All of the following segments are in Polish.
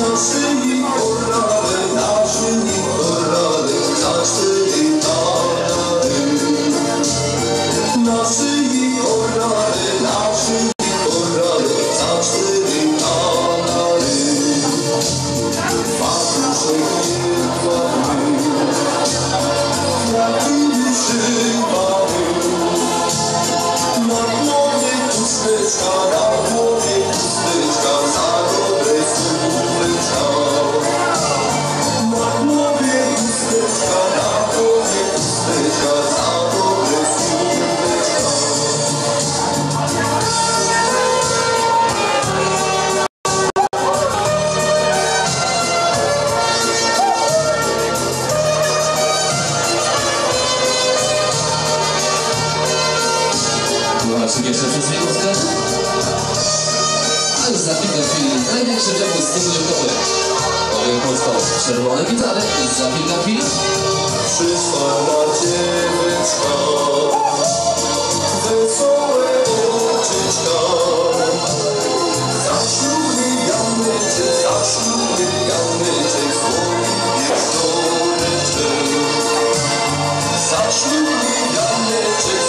Jeszcze przez minutkę. A już za kilka chwil największy przepływ studiówkowy. Powiem krótko, czerwone gitary i za kilka chwil przyszła na dzieweczka, wesołe oczyczka. Zaślubny Janeczek, słodki wieczoreczek. Zaślubny Janeczek,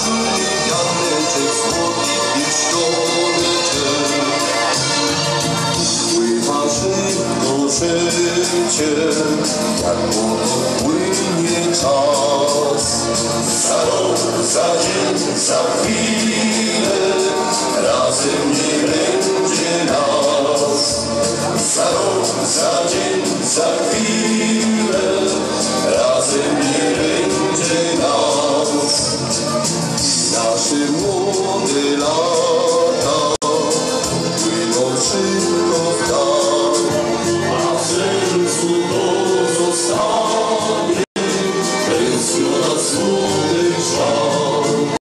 słodki wieczoreczek. Pływa szybko życie, jak płynie czas. Za rok, za dzień, za chwilę razem nie będzie nas. Za rok, za dzień, za chwilę razem nie będzie nas. Nasze młode lata płyną szybko w dal, a w sercu pozostanie tęsknota, smutek, żal.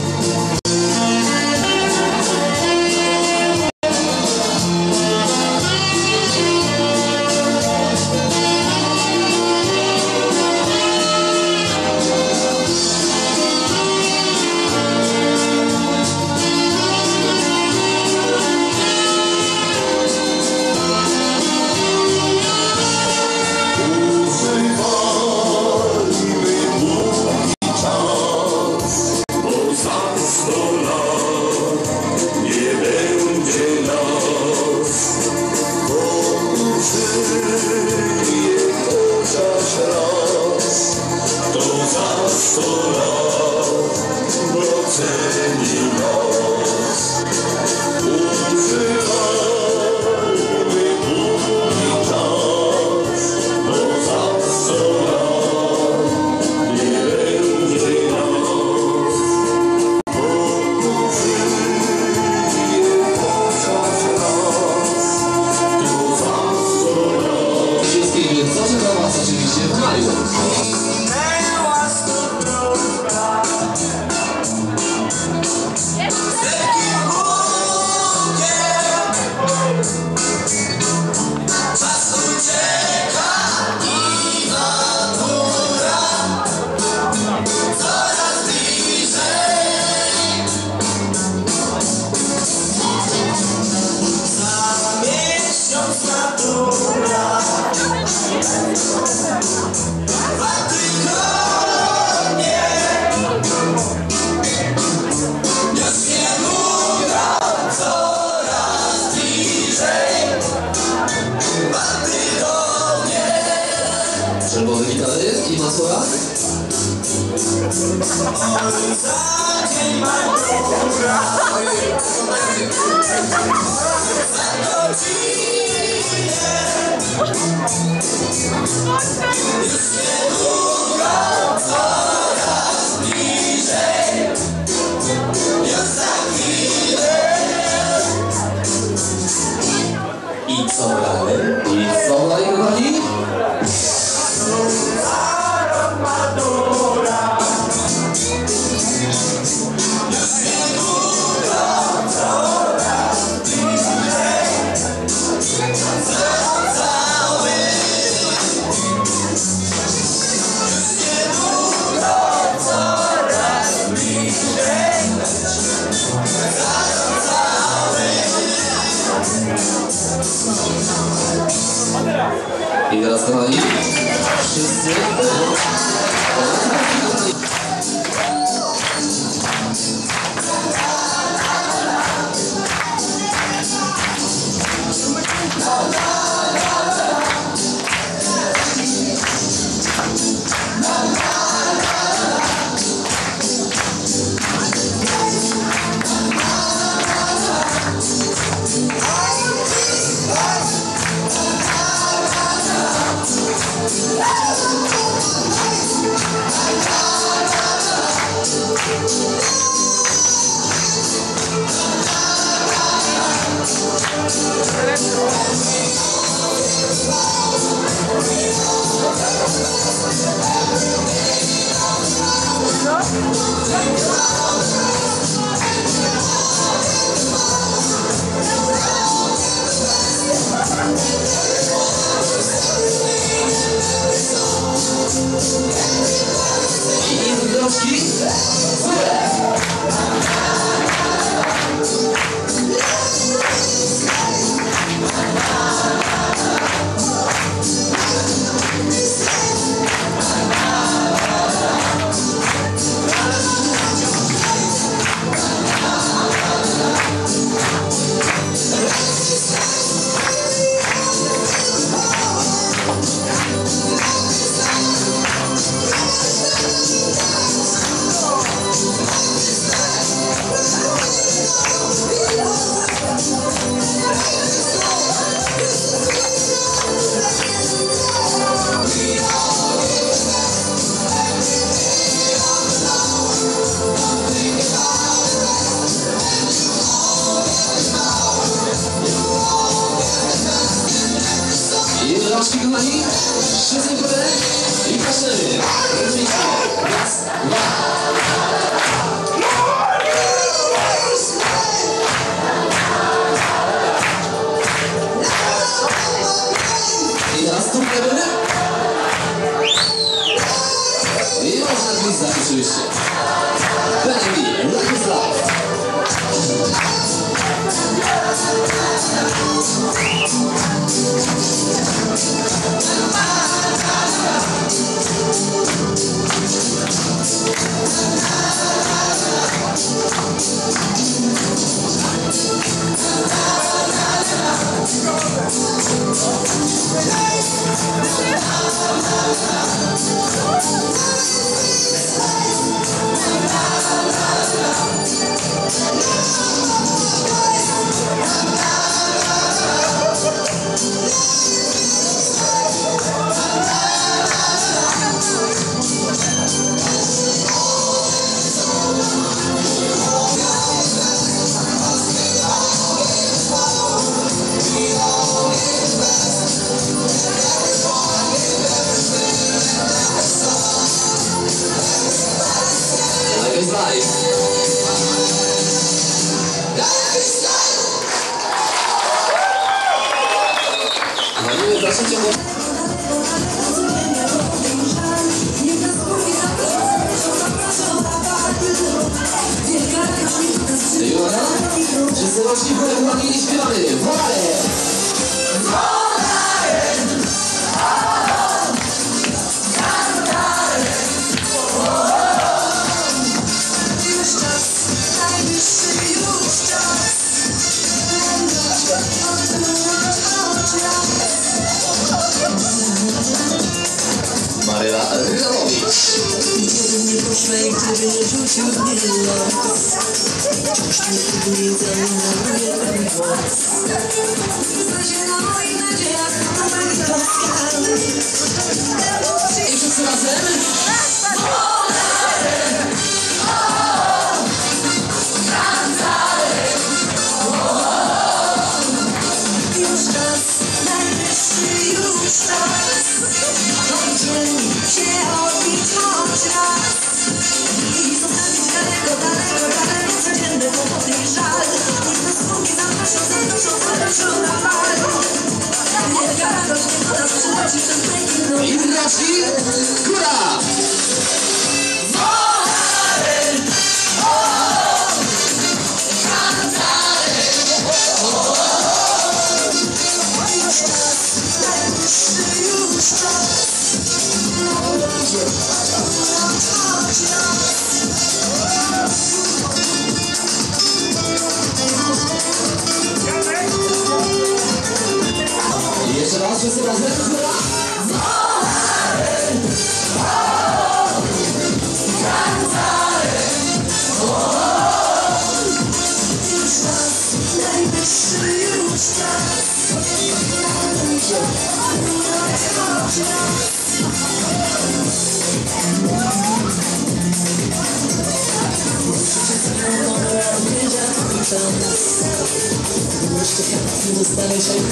Czerwone gitary i masła. I co dalej? I co dalej, kochani? I teraz kochani, wszyscy. Rączki kochani, wszyscy w górę i patrzymy. Raz, dwa. I teraz tu lewy. I można gwizdać oczywiście. Baby, rock is life. Life is life. Walimy za trzecią. Jura, wszyscy rośli w górę, chłopaki, i śpiewamy. Wolę! Maryla Rylowicz. Nie poszła i gdyby nie rzucił mnie los. Wciąż tylko nie zauważył ten głos. Znajdzie na moich nadziejach, a moich troskach. I wszyscy razem. Już czas, najwyższy już czas. Dzień się odbić choć raz. I zostawić daleko, daleko, daleko codzienny kłopot i żal. Niech nas smoki zaproszą na bal. Wielka radość, niech do nas przyleci przez piękną. I wreszcie góra! Już czas, najwyższy już wszyscy razem. Najwyższy już czas. Dostanę się już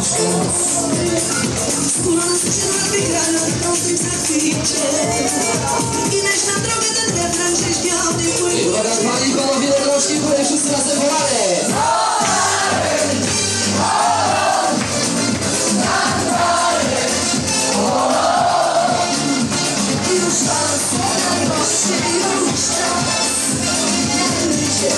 Wspólna skrzydła wygrana w prostym zakwicie. Ileś na drogę ten refren rzeźbiony płynie. I uwaga, panie i panowie, rączki w górę, wszyscy razem wołamy. Już czas, najwyższy już czas. Ludzie,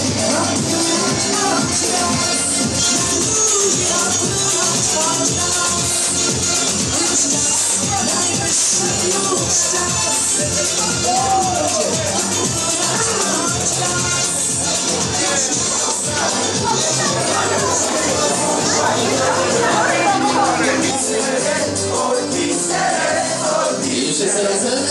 I wszyscy razem.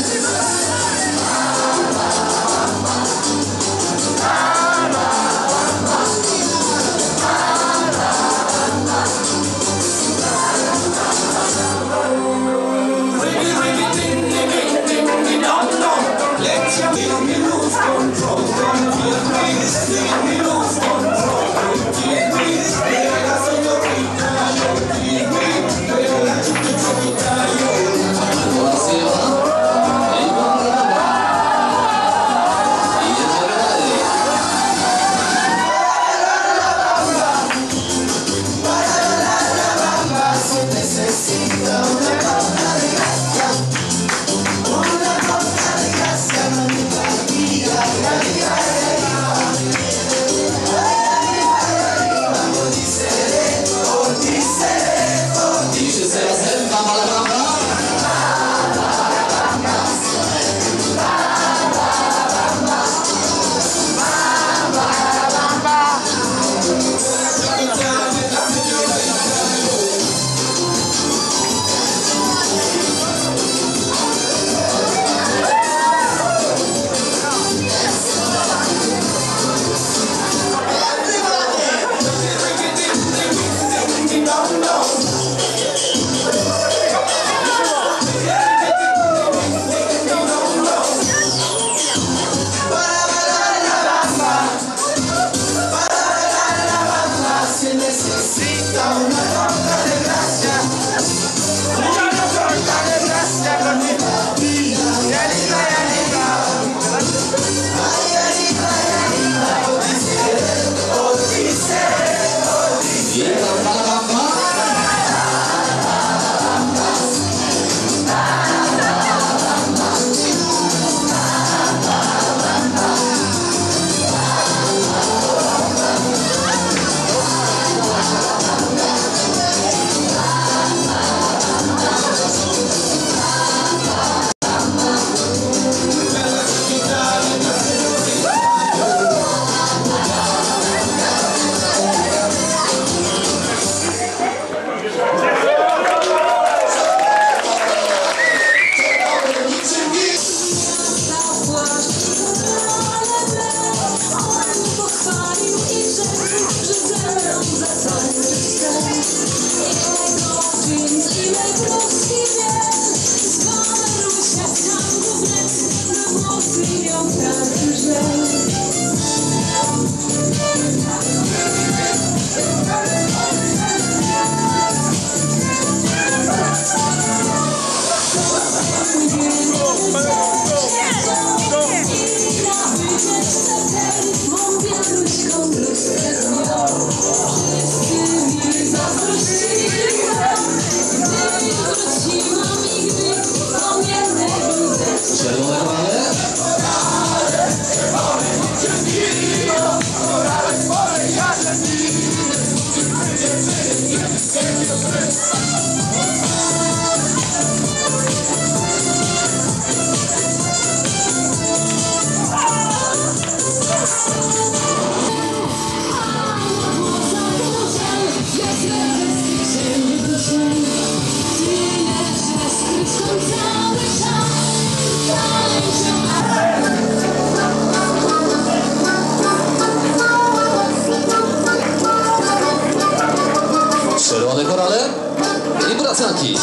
Czerwone korale i bracanki.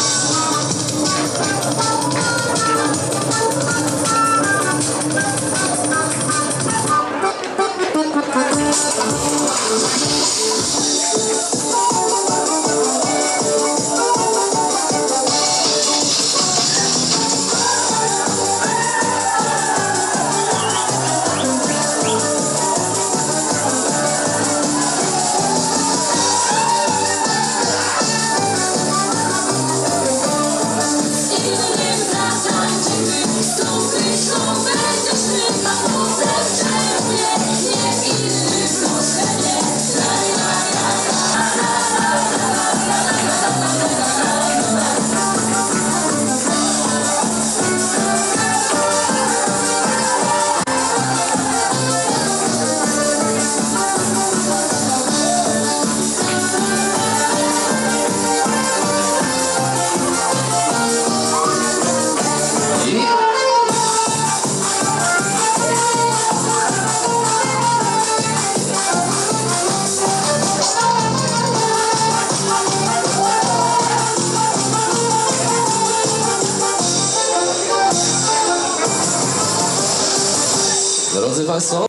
Drodzy Państwo,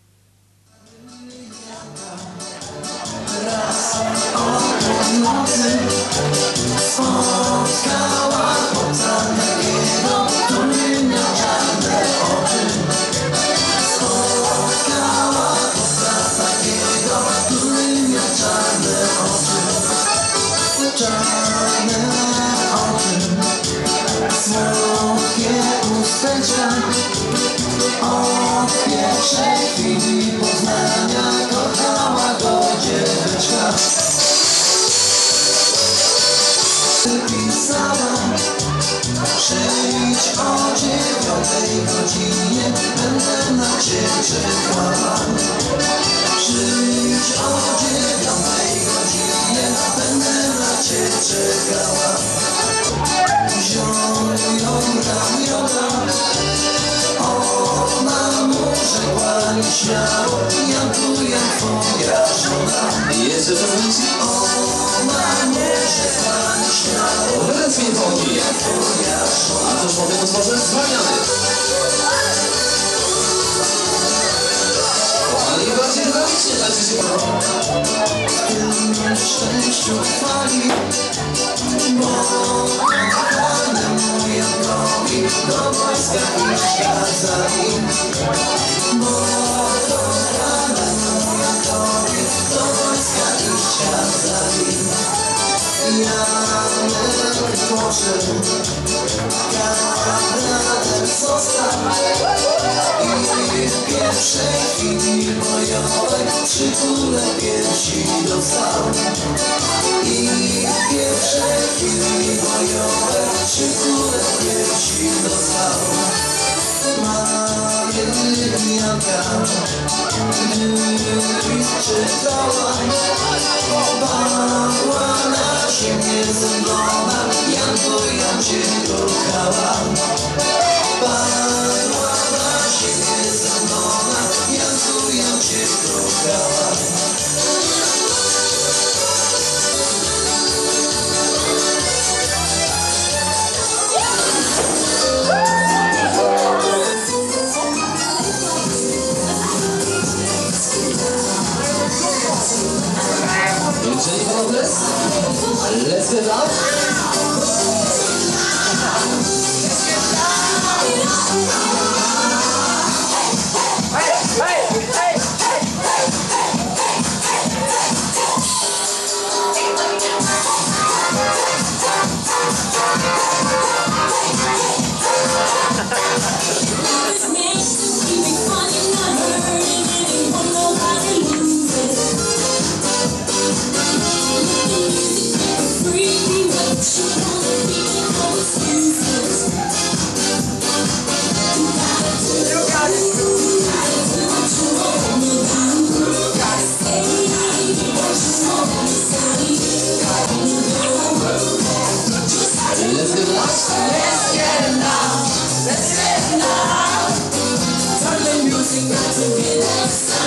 od pierwszej chwili poznania kochała go dziewczynka. Pisała, przyjdź o 9 godzinie, będę na ciebie czekała. Przyjdź o 9 godzinie, będę na ciebie czekała. Wziął ją ramiona, ona mu rzekła nieśmiało, Janku, jak twoja żona. jeszcze raz myśli. Ona mu rzekła nieśmiało, Teraz mnie chodzi. jak twoja żona. A cóż powiem o tworze? Zwalniany. Ale nie bardziej dynamicznie, znaczy się W tym szczęściu chwali, bo kochanemu Jankowi do wojska iść kazali. Bo kochanemu Jankowi do wojska iść kazali. Janek poszedł, kapranem został i w pierwszej chwili bojowej przytulę piersi dostał. I w pierwszej chwili bojowej przytulę piersi dostał. Marianka, gdy czytała, padła na ziemię zemdlona, Janku, ja cię kochałam. Padła na ziemię zemdlona, Janku, ja cię kochałam. Jeżeli panowie, let's get up.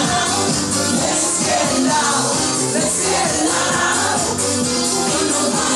Let's get loud.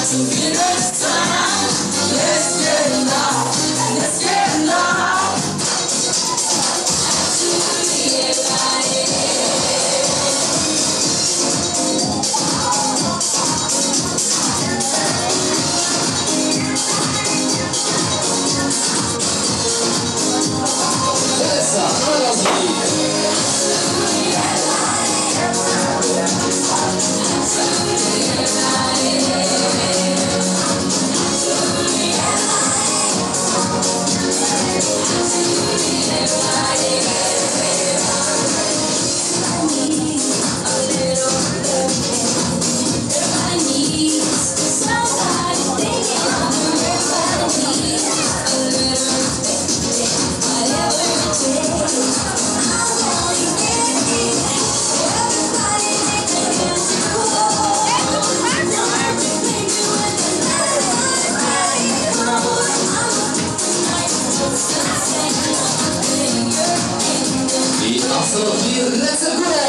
Absolutnie ręce w górę!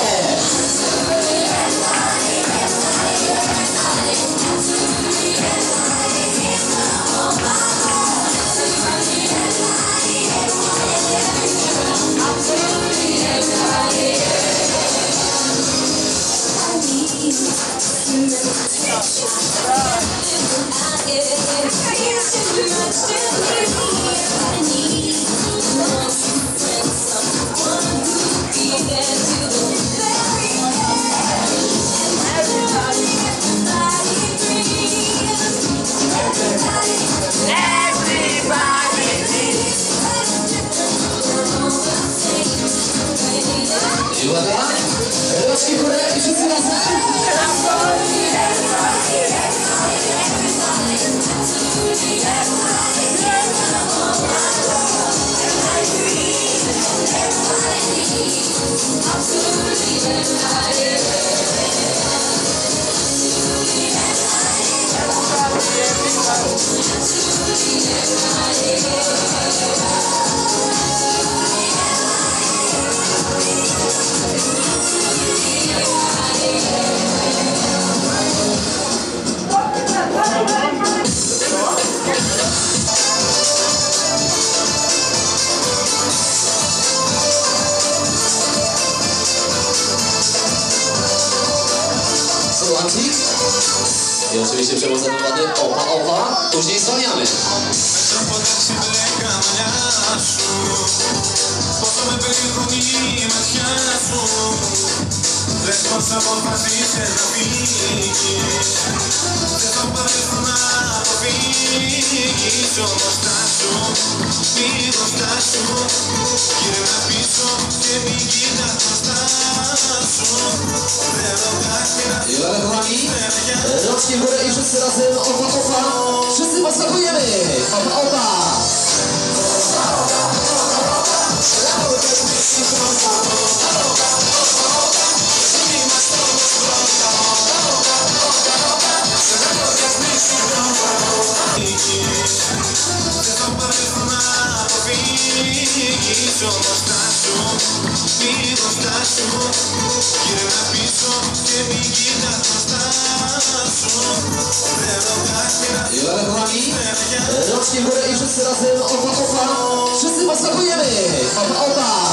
I uwaga, rączki w górę i wszyscy razem. Solantik. I oczywiście przewodzenie wody. Opa, opa. Później zwalniamy. I uwaga kochani, rączki w górę i wszyscy razem, opa, opa. Wszyscy posmakujemy. Opa, opa. I uwaga kochani, rączki w górę i wszyscy razem, opa, opa. Wszyscy posmakujemy. Opa, opa.